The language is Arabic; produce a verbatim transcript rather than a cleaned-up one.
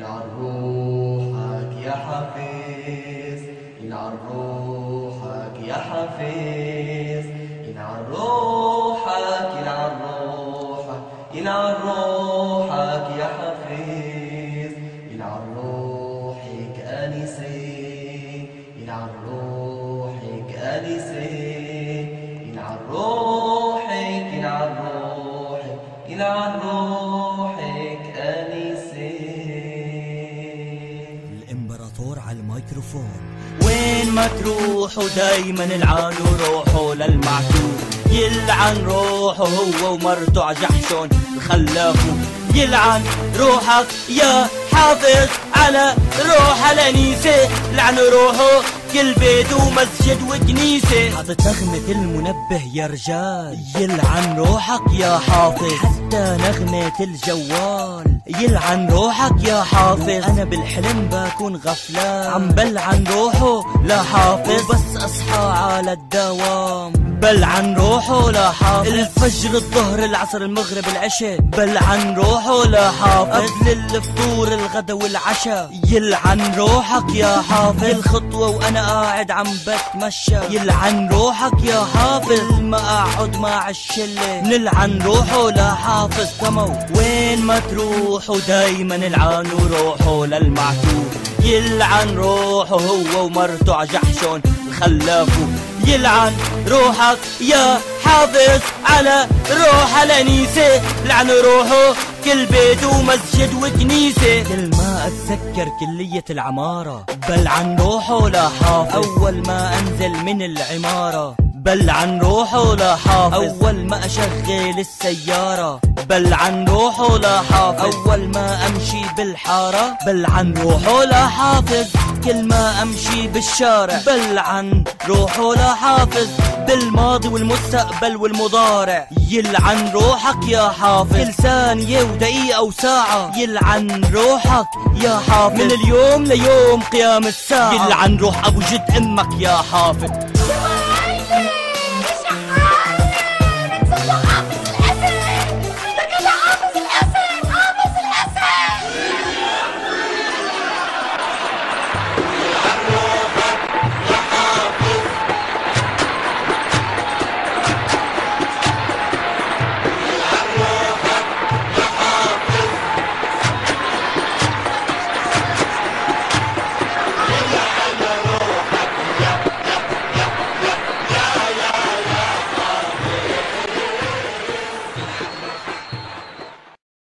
يلعن روحك يا حافظ، يلعن روحك يا حافظ، يلعن روحك، يلعن روحك، يلعن روحك يا حافظ، يلعن روحك آنسي، يلعن روحك آنسي، يلعن روحك، يلعن روحك، يلعن روحك آنسي. الإمبراطور على الميكروفون. وين ما تروحوا دايما العنوا روحوا للمعتوه، يلعن روحه هو ومرته عجحشون خلافه، يلعن روحك يا حافظ على روح الأنيسة، لعن روحه كل بيت ومسجد وكنيسة، حاطط نغمة المنبه يا رجال، يلعن روحك يا حافظ، حتى نغمة الجوال يلعن روحك يا حافظ، أنا بالحلم بكون غفلان عم بلعن روحه لا حافظ، وبس أصحى على الدوام بلعن روحه لا حافظ، الفجر الظهر العصر المغرب العشاء بلعن روحه لا حافظ، قبل الفطور الغدا والعشاء يلعن روحك يا حافظ، الخطوة وأنا قاعد عم بتمشى يلعن روحك يا حافظ، ما أقعد مع الشلة نلعن روحه لا حافظ كمو. وين ما تروحوا دايما العنوا روحه للمعتوه، يلعن روحه هو ومرته عجحشون خلافه، يلعن روحك يا حافظ على روح الأنيسة، لعن روحه كل بيت ومسجد وكنيسة، كل ما أتذكر كلية العمارة بلعن روحه لا حافظ، أول ما أنزل من العمارة بلعن روحه لا حافظ، أول ما أشغل السيارة بلعن روحه لا حافظ، أول ما أمشي بالحارة بلعن روحه لا حافظ، كل ما أمشي بالشارع بلعن روحه لا حافظ، بالماضي والمستقبل والمضارع يلعن روحك يا حافظ، كل ثانية ودقيقة وساعة يلعن روحك يا حافظ، من اليوم ليوم قيام الساعة يلعن روح أبو جد أمك يا حافظ.